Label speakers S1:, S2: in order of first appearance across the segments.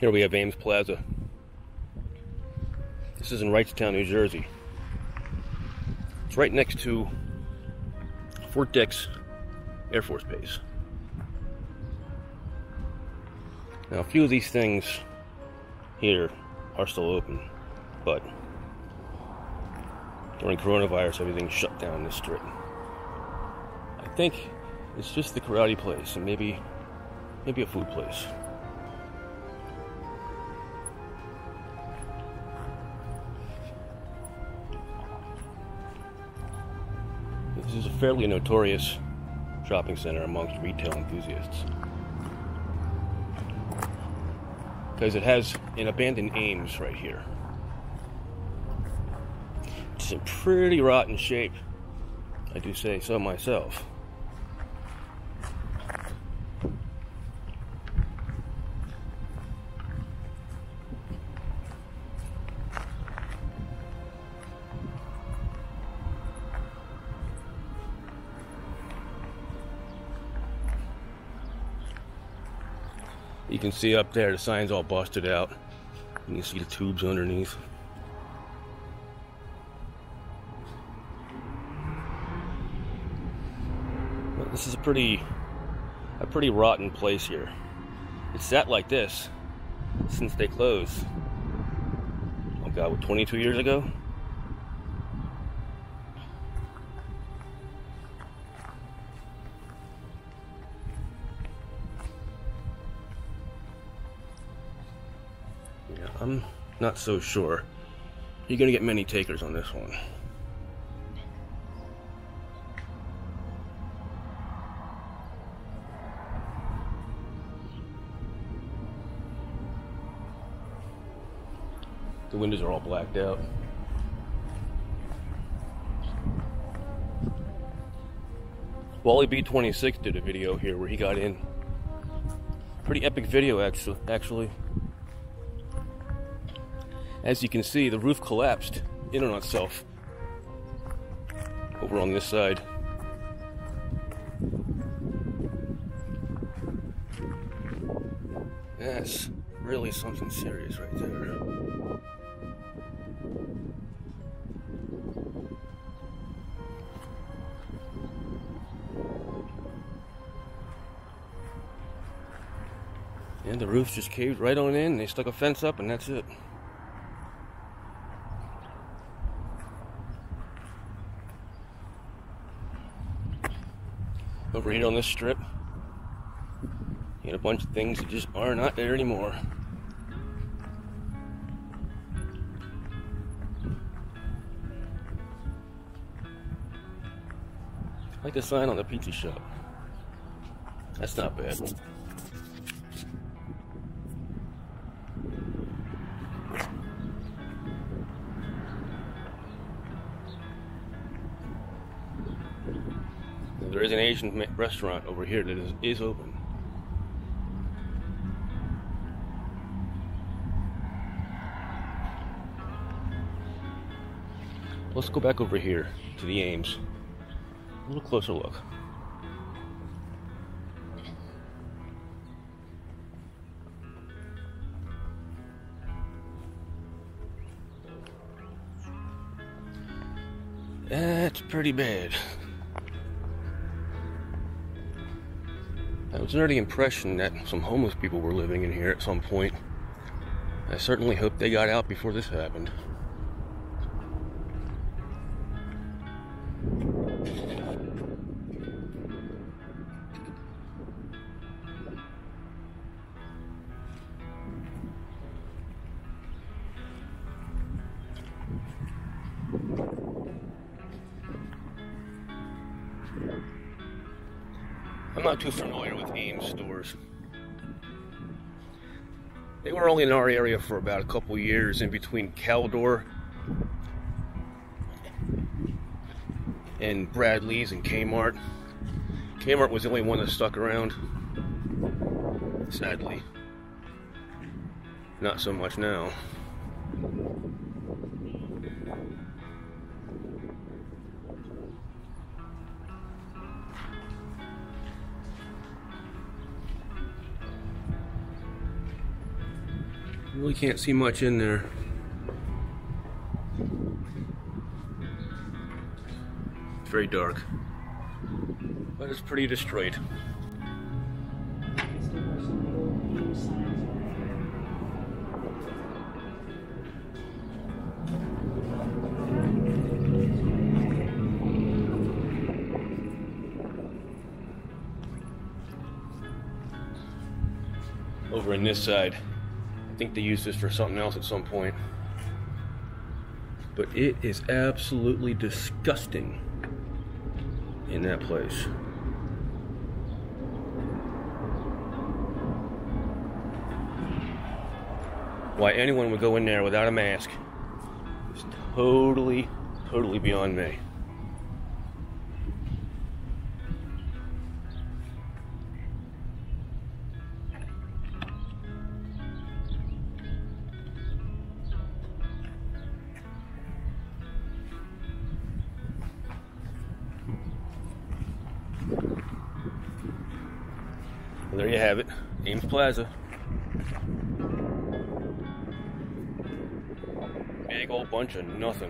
S1: Here we have Ames Plaza. This is in Wrightstown, New Jersey. It's right next to Fort Dix Air Force Base. Now, a few of these things here are still open, but during coronavirus, everything's shut down this strip. I think it's just the karate place and maybe a food place. This is a fairly notorious shopping center amongst retail enthusiasts, because it has an abandoned Ames right here. It's in pretty rotten shape, I do say so myself. You can see up there the sign's all busted out. You can see the tubes underneath. Well, this is a pretty rotten place here. It's sat like this since they closed. Oh God, what, 22 years ago? I'm not so sure you're gonna get many takers on this one. The windows are all blacked out. Wally B26 did a video here where he got in. Pretty epic video actually. As you can see, the roof collapsed in on itself over on this side. That's really something serious right there. And the roof just caved right on in. They stuck a fence up and that's it. Over here on this strip, you get a bunch of things that just are not there anymore. Like the sign on the pizza shop. That's not bad. There is an Asian restaurant over here that is open. Let's go back over here to the Ames. A little closer look. That's pretty bad. I was under the impression that some homeless people were living in here at some point. I certainly hope they got out before this happened. I'm not too familiar with Ames stores. They were only in our area for about a couple years, in between Caldor and Bradley's and Kmart. Kmart was the only one that stuck around. Sadly. Not so much now. Really can't see much in there. It's very dark, but it's pretty destroyed. Over on this side, I think they used this for something else at some point, but it is absolutely disgusting in that place. Why anyone would go in there without a mask is totally beyond me. Well, there you have it, Ames Plaza. Big old bunch of nothing.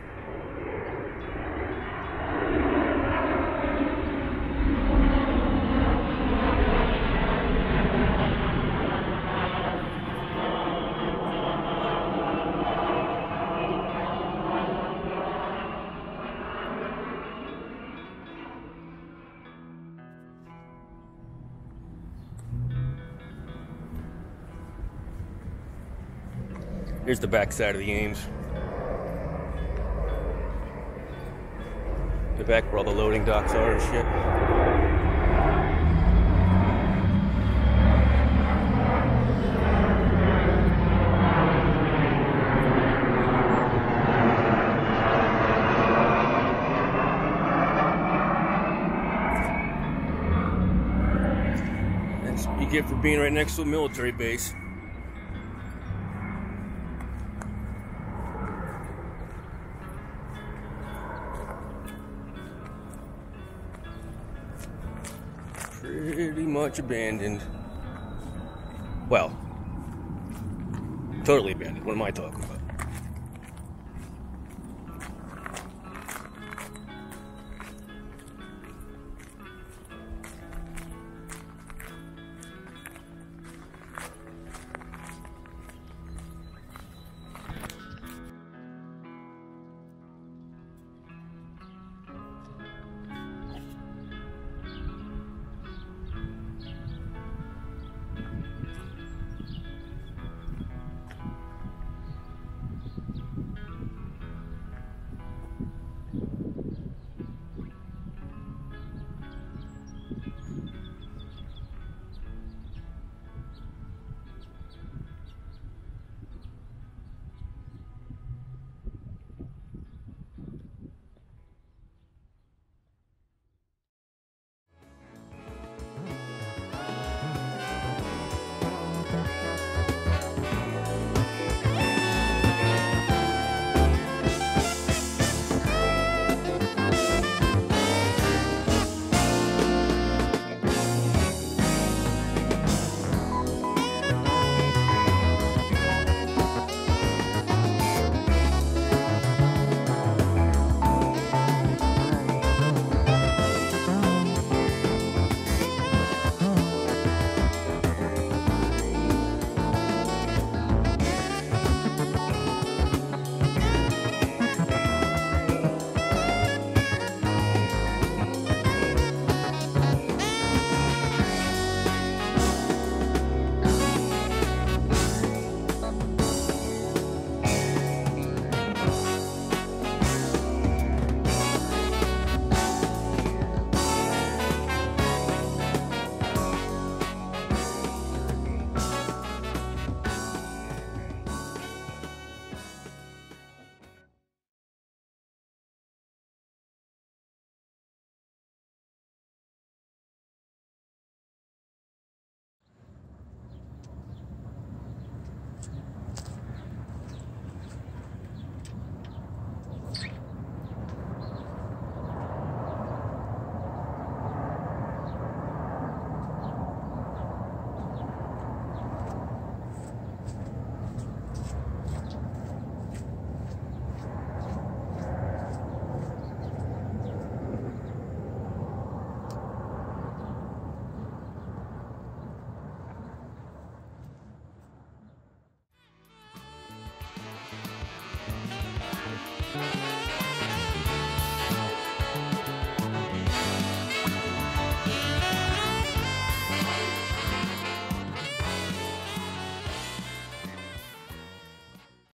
S1: Here's the back side of the Ames. The back where all the loading docks are and shit. That's what you get for being right next to a military base. Pretty much abandoned. Well, totally abandoned. What am I talking about?